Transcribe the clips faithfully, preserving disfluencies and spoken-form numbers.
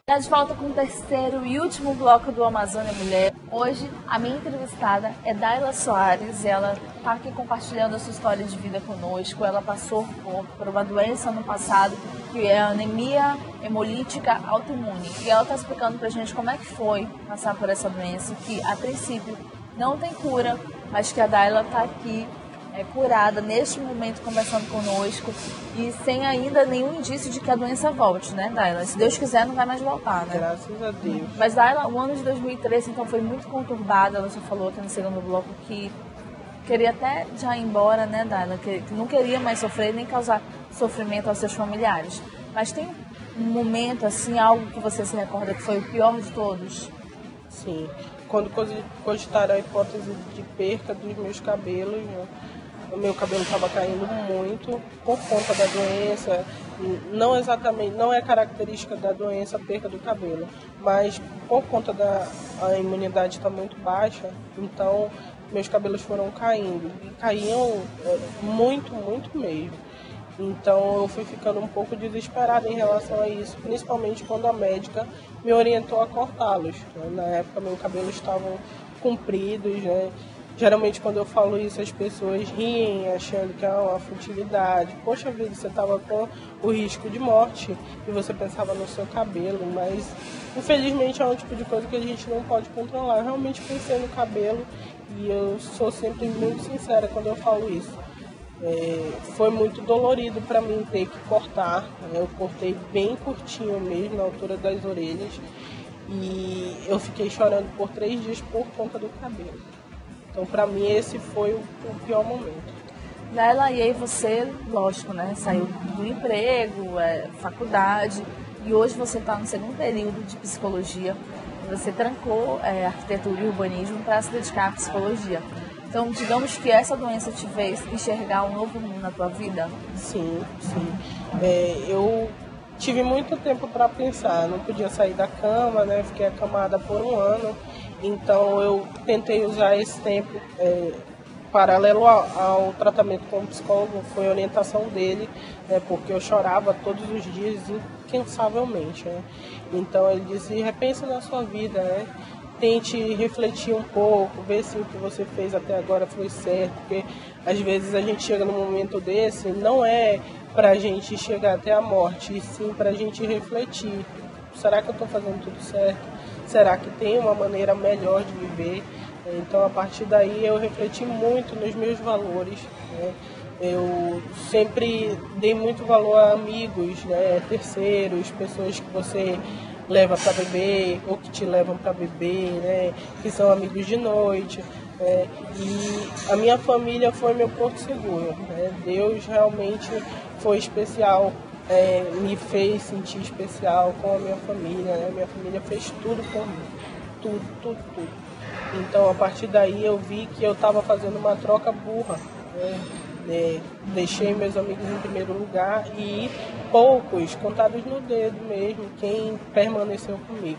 Já de volta com o terceiro e último bloco do Amazônia Mulher. Hoje, a minha entrevistada é Daila Soares. Ela está aqui compartilhando a sua história de vida conosco. Ela passou por, por uma doença no passado, que é a anemia hemolítica autoimune. E ela está explicando para a gente como é que foi passar por essa doença, que a princípio não tem cura, mas que a Daila está aqui é, curada neste momento conversando conosco e sem ainda nenhum indício de que a doença volte, né, Daila? Se Deus quiser, não vai mais voltar, né? Graças a Deus. Mas Daila, o ano de dois mil e treze, então, foi muito conturbado. Ela já falou aqui no segundo bloco que queria até já ir embora, né, Daila? Que, que não queria mais sofrer nem causar sofrimento aos seus familiares. Mas tem um momento, assim, algo que você se recorda que foi o pior de todos? Sim. Quando cogitaram a hipótese de perca dos meus cabelos, né? O meu cabelo estava caindo muito por conta da doença. Não exatamente, não é característica da doença a perca do cabelo, mas por conta da a imunidade está muito baixa, então meus cabelos foram caindo e caíam é, muito, muito mesmo. Então eu fui ficando um pouco desesperada em relação a isso, principalmente quando a médica me orientou a cortá-los. Na época meus cabelos estavam compridos, né? Geralmente quando eu falo isso as pessoas riem, achando que é uma futilidade. Poxa vida, você estava com o risco de morte e você pensava no seu cabelo, mas infelizmente é um tipo de coisa que a gente não pode controlar. Eu realmente pensei no cabelo e eu sou sempre muito sincera quando eu falo isso. É, foi muito dolorido para mim ter que cortar, né? Eu cortei bem curtinho mesmo, na altura das orelhas, e eu fiquei chorando por três dias por conta do cabelo. Então, para mim, esse foi o, o pior momento. Daila, e aí você, lógico, né, saiu do emprego, é, faculdade, e hoje você está no segundo período de psicologia. Você trancou é, arquitetura e urbanismo para se dedicar à psicologia. Então, digamos que essa doença te fez enxergar um novo mundo na tua vida? Sim, sim. É, eu tive muito tempo para pensar, não podia sair da cama, né? Fiquei acamada por um ano. Então, eu tentei usar esse tempo é, paralelo ao, ao tratamento com o psicólogo, foi a orientação dele, né? Porque eu chorava todos os dias incansavelmente, né? Então, ele disse, repensa na sua vida, né? Tente refletir um pouco, ver se o que você fez até agora foi certo, porque às vezes a gente chega num momento desse, não é pra gente chegar até a morte, e sim pra gente refletir. Será que eu estou fazendo tudo certo? Será que tem uma maneira melhor de viver? Então, a partir daí, eu refleti muito nos meus valores, né? Eu sempre dei muito valor a amigos, né? Terceiros, pessoas que você leva para beber ou que te levam para beber, né? Que são amigos de noite. Né? E a minha família foi meu porto seguro. Né? Deus realmente foi especial, é, me fez sentir especial com a minha família. Né? Minha família fez tudo por mim, tudo, tudo, tudo. Então, a partir daí, eu vi que eu estava fazendo uma troca burra. Né? É, deixei meus amigos em primeiro lugar e poucos, contados no dedo mesmo, quem permaneceu comigo.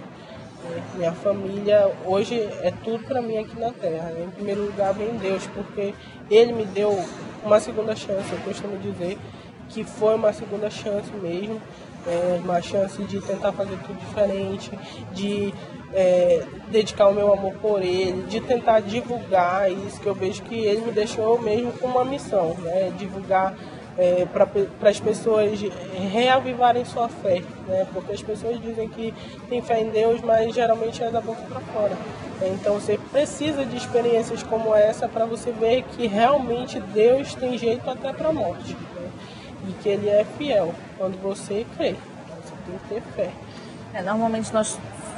É, minha família hoje é tudo para mim aqui na Terra. Em primeiro lugar vem Deus, porque Ele me deu uma segunda chance. Eu costumo dizer que foi uma segunda chance mesmo, é, uma chance de tentar fazer tudo diferente, de é, dedicar o meu amor por Ele, de tentar divulgar isso que eu vejo que Ele me deixou mesmo com uma missão, né? Divulgar é, para as pessoas reavivarem sua fé, né? Porque as pessoas dizem que tem fé em Deus, mas geralmente é da boca para fora. Então você precisa de experiências como essa para você ver que realmente Deus tem jeito até para a morte, né? E que Ele é fiel quando você crê. Você tem que ter fé. É, normalmente nós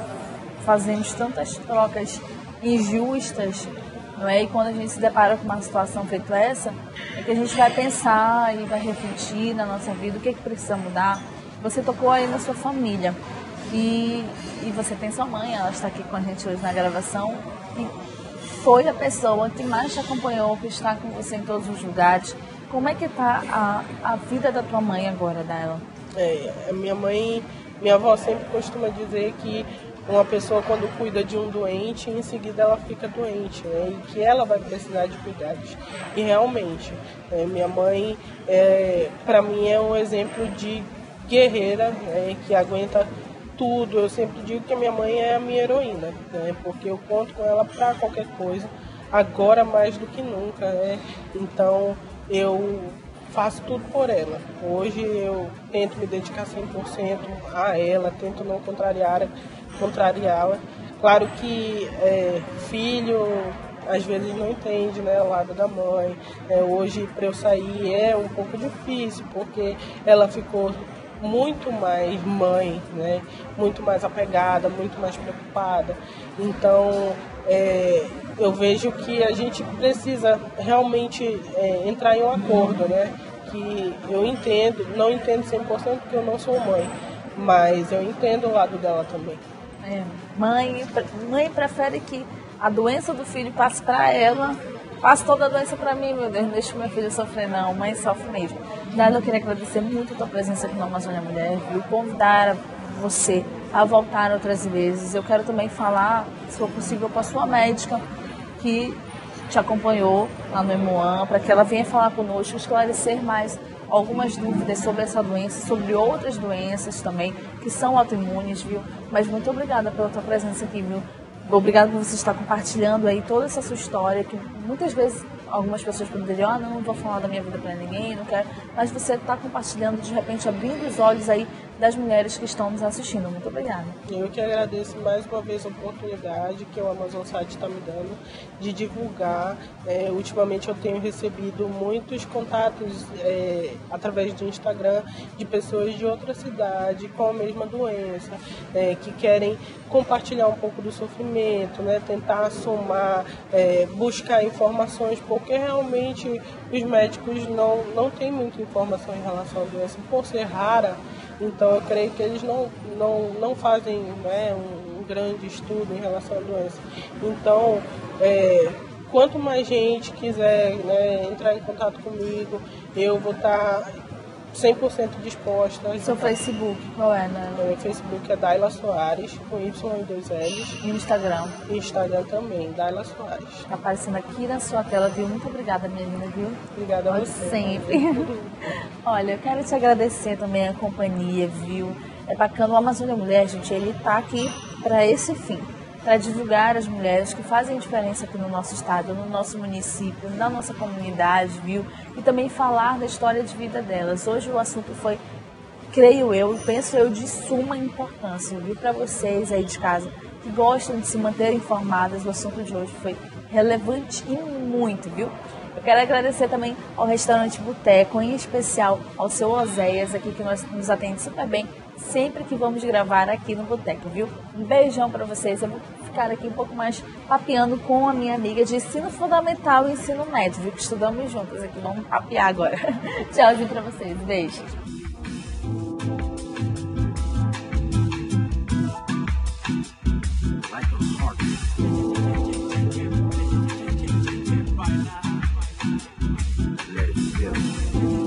fazemos tantas trocas injustas, não é? E quando a gente se depara com uma situação feita essa, é que a gente vai pensar e vai refletir na nossa vida o que é que precisa mudar. Você tocou aí na sua família e, e você tem sua mãe, ela está aqui com a gente hoje na gravação e foi a pessoa que mais te acompanhou, que está com você em todos os lugares. Como é que está a, a vida da tua mãe agora, Daila? É, a minha mãe, minha avó sempre costuma dizer que uma pessoa quando cuida de um doente, em seguida ela fica doente, né? E que ela vai precisar de cuidados. E realmente, é, minha mãe, é, para mim, é um exemplo de guerreira, né? Que aguenta tudo. Eu sempre digo que a minha mãe é a minha heroína, né? Porque eu conto com ela para qualquer coisa, agora mais do que nunca, né? Então eu faço tudo por ela. Hoje eu tento me dedicar cem por cento a ela, tento não contrariar, contrariá-la. Claro que é, filho às vezes não entende, né, o lado da mãe. É, hoje para eu sair é um pouco difícil, porque ela ficou muito mais mãe, né, muito mais apegada, muito mais preocupada. Então é, eu vejo que a gente precisa realmente é, entrar em um acordo, né, que eu entendo, não entendo cem por cento porque eu não sou mãe, mas eu entendo o lado dela também. É, mãe, mãe prefere que a doença do filho passe para ela, passe toda a doença para mim, meu Deus, não deixa meu filho sofrer não, mãe sofre mesmo. Daí eu queria agradecer muito a tua presença aqui no Amazônia Mulher, viu? Convidar você a voltar outras vezes. Eu quero também falar, se for possível, com a sua médica, que te acompanhou lá no Emoan, para que ela venha falar conosco, esclarecer mais algumas dúvidas sobre essa doença, sobre outras doenças também, que são autoimunes, viu? Mas muito obrigada pela tua presença aqui, viu? Obrigada por você estar compartilhando aí toda essa sua história, que muitas vezes algumas pessoas poderiam, ah, não, não vou falar da minha vida para ninguém, não quero, mas você está compartilhando, de repente abrindo os olhos aí das mulheres que estão nos assistindo. Muito obrigada. Eu que agradeço mais uma vez a oportunidade que o Amazon Site está me dando de divulgar. É, ultimamente eu tenho recebido muitos contatos é, através do Instagram de pessoas de outra cidade com a mesma doença, é, que querem compartilhar um pouco do sofrimento, né, tentar somar, é, buscar informações, porque realmente os médicos não, não têm muita informação em relação à doença, por ser rara. Então eu creio que eles não, não, não fazem, né, um, um grande estudo em relação à doença. Então, é, quanto mais gente quiser, né, entrar em contato comigo, eu vou estar cem por cento disposta. Seu Facebook, qual é, né? O meu Facebook é Daila Soares, com Y e dois L's. E o Instagram? E Instagram também, Daila Soares. Tá aparecendo aqui na sua tela, viu? Muito obrigada, menina, viu? Obrigada a Pode você. sempre. Olha, eu quero te agradecer também a companhia, viu? É bacana, o Amazônia Mulher, gente, ele tá aqui para esse fim, para divulgar as mulheres que fazem diferença aqui no nosso estado, no nosso município, na nossa comunidade, viu? E também falar da história de vida delas. Hoje o assunto foi, creio eu, penso eu, de suma importância, viu? Para vocês aí de casa que gostam de se manter informadas, o assunto de hoje foi relevante e muito, viu? Eu quero agradecer também ao Restaurante Boteco, em especial ao seu Oséias aqui, que nós, nos atende super bem sempre que vamos gravar aqui no Boteco, viu? Um beijão para vocês. Eu vou ficar aqui um pouco mais papeando com a minha amiga de ensino fundamental e ensino médio, viu? Que estudamos juntas aqui. Vamos papear agora. Tchauzinho para vocês. Beijo. Let it go.